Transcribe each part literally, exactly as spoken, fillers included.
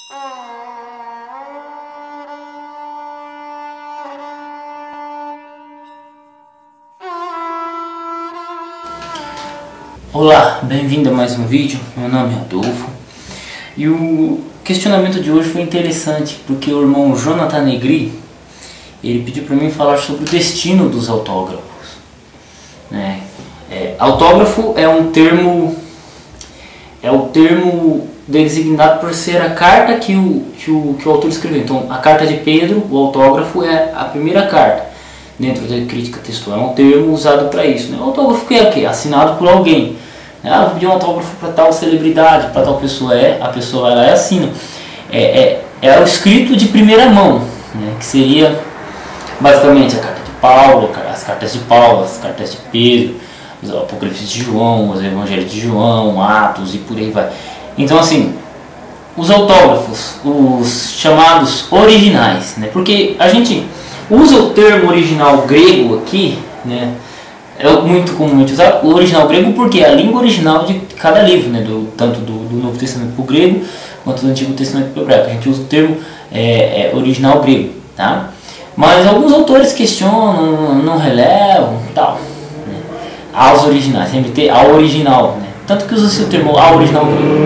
Olá, bem-vindo a mais um vídeo. Meu nome é Adolfo e o questionamento de hoje foi interessante porque o irmão Jonathan Negri ele pediu para mim falar sobre o destino dos autógrafos. Né? É, autógrafo é um termo é o termo designado por ser a carta que o, que o, que o autor escreveu. Então, a carta de Pedro, o autógrafo é a primeira carta dentro da crítica textual, é um termo usado para isso. Né? O autógrafo que é o quê? Assinado por alguém. Ah, vou pedir um autógrafo para tal celebridade, para tal pessoa, é, a pessoa vai lá e assina. É, é, é o escrito de primeira mão, né? Que seria basicamente a carta de Paulo, as cartas de Paulo, as cartas de Pedro, os apocalipses de João, os evangelhos de João, Atos e por aí vai. Então assim, os autógrafos, os chamados originais, né? Porque a gente usa o termo original grego aqui, né? É muito comumente usado o original grego porque é a língua original de cada livro, né? do, tanto do, do Novo Testamento para o grego quanto do Antigo Testamento para o hebraico. A gente usa o termo é, é, original grego, tá? Mas alguns autores questionam, não relevam, tal. Né? Aos originais, sempre ter a original, né? Tanto que usa-se o termo a original grego.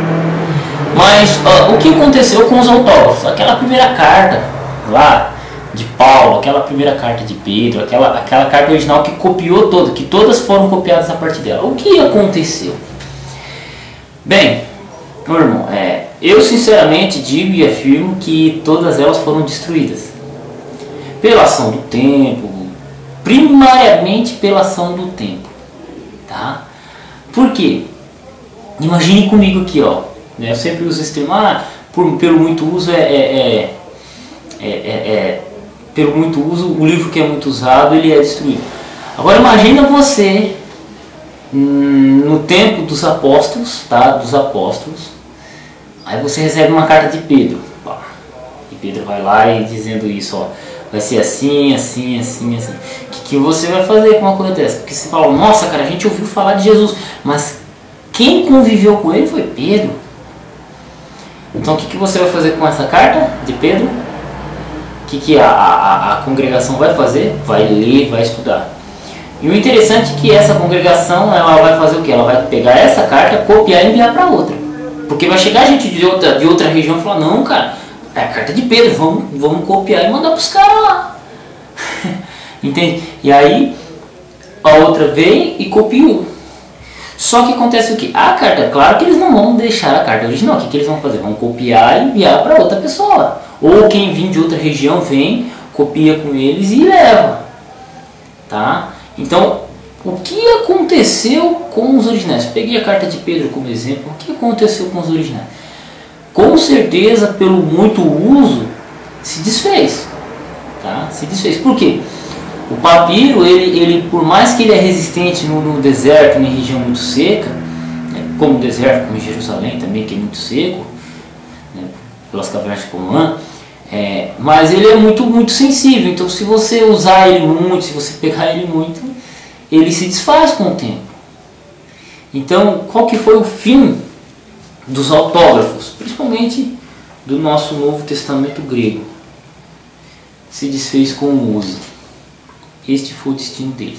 Mas uh, o que aconteceu com os autógrafos? Aquela primeira carta lá de Paulo, aquela primeira carta de Pedro, aquela, aquela carta original que copiou toda, que todas foram copiadas a partir dela. O que aconteceu? Bem, meu irmão, é, eu sinceramente digo e afirmo que todas elas foram destruídas. Pela ação do tempo, primariamente pela ação do tempo. Tá? Por quê? Imagine comigo aqui, ó. Né, eu sempre uso esse termo, ah, por, pelo muito uso é... é, é, é, é pelo muito uso, o livro que é muito usado, ele é destruído. Agora imagina você, hum, no tempo dos apóstolos, tá? Dos apóstolos, aí você recebe uma carta de Pedro, pá, e Pedro vai lá e dizendo isso, ó, vai ser assim, assim, assim, assim. O que, que você vai fazer com uma coisa dessa? Porque você fala, nossa cara, a gente ouviu falar de Jesus, mas quem conviveu com ele foi Pedro. Então o que, que você vai fazer com essa carta de Pedro? O que, que a, a, a congregação vai fazer? Vai ler, vai estudar. E o interessante é que essa congregação ela vai fazer o que? Ela vai pegar essa carta, copiar e enviar para outra. Porque vai chegar gente de outra, de outra região e falar, não cara, é a carta de Pedro, vamos, vamos copiar e mandar para os caras lá. Entende? E aí a outra vem e copiou. Só que acontece o que? A carta, claro que eles não vão deixar a carta original. O que, que eles vão fazer? Vão copiar e enviar para outra pessoa. Ou quem vir de outra região vem, copia com eles e leva. Tá? Então, o que aconteceu com os originais? Peguei a carta de Pedro como exemplo. O que aconteceu com os originais? Com certeza, pelo muito uso, se desfez. Tá? Se desfez. Por quê? O papiro, ele, ele, por mais que ele é resistente no, no deserto, em região muito seca, né, como o deserto, como Jerusalém também, que é muito seco, né, pelas cavernas de Qumran, é, mas ele é muito, muito sensível. Então, se você usar ele muito, se você pegar ele muito, ele se desfaz com o tempo. Então, qual que foi o fim dos autógrafos, principalmente do nosso Novo Testamento grego? Se desfez com o uso. Este foi o destino deles.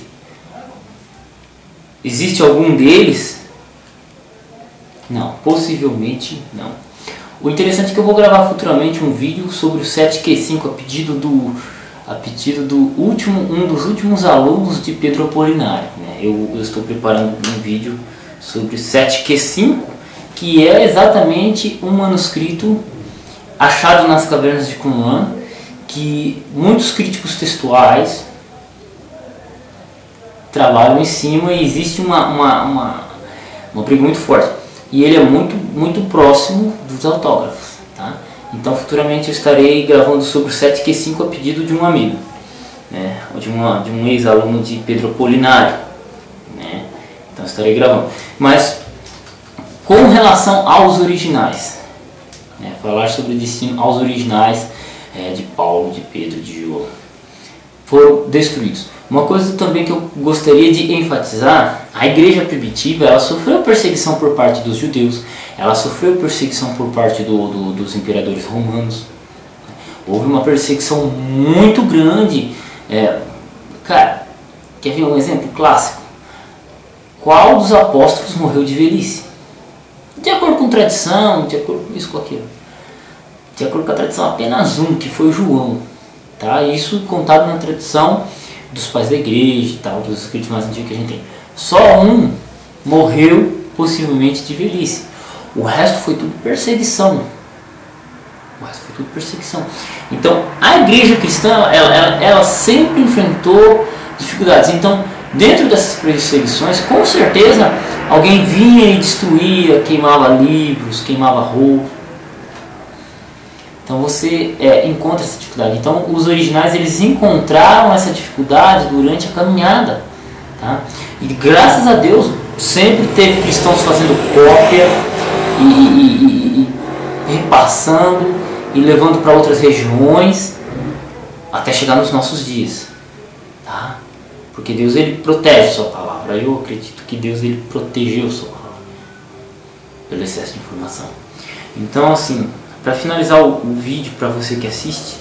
Existe algum deles? Não, possivelmente não. O interessante é que eu vou gravar futuramente um vídeo sobre o sete Q cinco a pedido do, a pedido do último, um dos últimos alunos de Pedro Apolinário. Né? Eu, eu estou preparando um vídeo sobre o sete Q cinco, que é exatamente um manuscrito achado nas cavernas de Qumran, que muitos críticos textuais trabalham em cima e existe uma, uma, uma, uma briga muito forte. E ele é muito, muito próximo dos autógrafos. Tá? Então futuramente eu estarei gravando sobre o sete Q cinco a pedido de um amigo, né? de, uma, de um ex-aluno de Pedro Apolinário. Né? Então eu estarei gravando. Mas com relação aos originais, né? falar sobre o destino aos originais é, de Paulo, de Pedro, de João, foram destruídos. Uma coisa também que eu gostaria de enfatizar, a igreja primitiva ela sofreu perseguição por parte dos judeus, ela sofreu perseguição por parte do, do, dos imperadores romanos. Houve uma perseguição muito grande. É, cara, quer ver um exemplo clássico? Qual dos apóstolos morreu de velhice? De acordo com tradição, de acordo com isso, com aquilo. De acordo com a tradição, apenas um, que foi João. Tá? Isso contado na tradição dos pais da igreja e tal, dos escritos mais antigos que a gente tem. Só um morreu possivelmente de velhice. O resto foi tudo perseguição. O resto foi tudo perseguição. Então, a igreja cristã, ela, ela, ela sempre enfrentou dificuldades. Então, dentro dessas perseguições, com certeza, alguém vinha e destruía, queimava livros, queimava roupas. Então você é, encontra essa dificuldade. Então os originais eles encontraram essa dificuldade durante a caminhada. Tá? E graças a Deus sempre teve cristãos fazendo cópia e, e, e, e repassando e levando para outras regiões até chegar nos nossos dias. Tá? Porque Deus ele protege a sua palavra. Eu acredito que Deus ele protegeu a sua palavra pelo excesso de informação. Então assim, para finalizar o, o vídeo para você que assiste,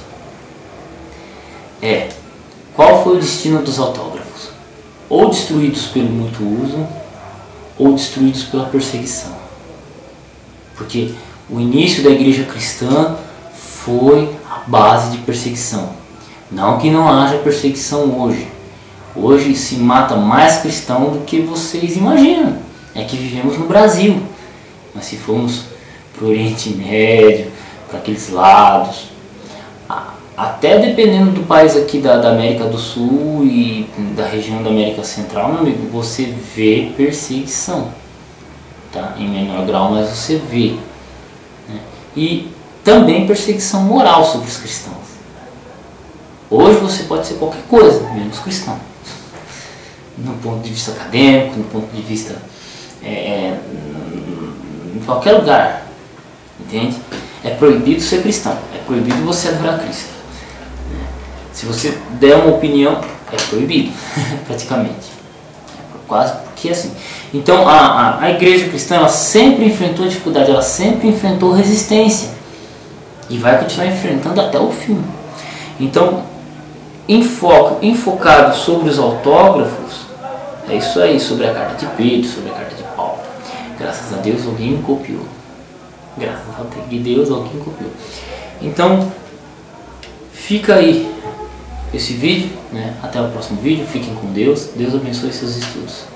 é qual foi o destino dos autógrafos? Ou destruídos pelo muito uso, ou destruídos pela perseguição. Porque o início da igreja cristã foi a base de perseguição. Não que não haja perseguição hoje. Hoje se mata mais cristão do que vocês imaginam. É que vivemos no Brasil. Mas se formos para o Oriente Médio, para aqueles lados, até dependendo do país aqui da, da América do Sul e da região da América Central, meu amigo, você vê perseguição, tá? Em menor grau, mas você vê, né? E também perseguição moral sobre os cristãos. Hoje você pode ser qualquer coisa, menos cristão, no ponto de vista acadêmico, no ponto de vista é, em qualquer lugar, entende? É proibido ser cristão, é proibido você adorar Cristo. Se você der uma opinião, é proibido, praticamente. É quase porque assim. Então a, a, a igreja cristã ela sempre enfrentou dificuldade, ela sempre enfrentou resistência. E vai continuar enfrentando até o fim. Então, enfoco, enfocado sobre os autógrafos, é isso aí, sobre a carta de Pedro, sobre a carta de Paulo. Graças a Deus alguém copiou. Graças a Deus alguém copiou. Então fica aí esse vídeo, né? Até o próximo vídeo. Fiquem com Deus. Deus abençoe seus estudos.